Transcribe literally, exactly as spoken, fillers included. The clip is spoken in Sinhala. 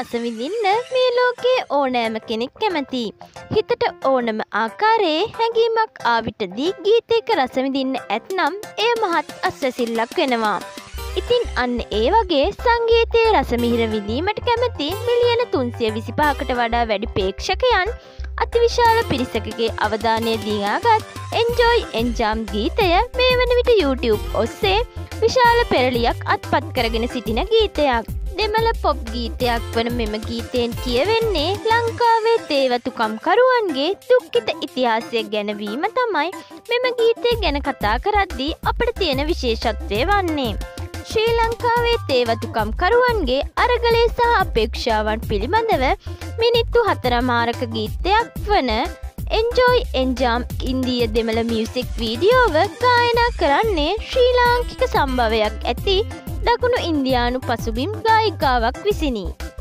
රස විඳින්න මේ ලෝකයේ ඕනෑම කෙනෙක් කැමතියි. හිතට ඕනම ආකාරයේ හැඟීමක් ආවිතදී ගීතයක රස විඳින්න ඇතනම් එය මහත් අස්වැසිල්ලක් වෙනවා. ඉතින් අන්න ඒ වගේ සංගීතයේ රස මිහිර විඳීමට කැමති මිලියන තුන්සිය විසිපහකට වඩා වැඩි ප්‍රේක්ෂකයන් අතිවිශාල පිරිසකගේ අවධානය දිනාගත් එන්ජොයි එන්ජාම් ගීතය මේ වන විට YouTube ඔස්සේ විශාල පෙරලියක් අත්පත් කරගෙන සිටින ගීතයක්. දෙමළ පොප් ගීතයක් වන මෙම ගීතයෙන් කියවෙන්නේ ලංකාවේ තේවතුකම්කරුවන්ගේ දුක්ඛිත ඉතිහාසය ගැනවීම තමයි මෙම ගීතය ගැන කතා කරද්දී අපට තියෙන විශේෂත්වය වන්නේ. ශ්‍රී ලංකාවේ තේවතුකම්කරුවන්ගේ අරගලය සහ අපේක්ෂාවන් පිළිබඳව මිනිත්තු හතරමාරක ගීතයක් වන එන්ජොයි එන්ජාම් ඉන්දීය දෙමළ මියුසික් වීඩියෝව ගායනා කරන්නේ ශ්‍රී ලාංකික සම්භවයක් ඇති දකුණු ඉන්දියානු පසුබිම් ගායිකාවක් විසිනි.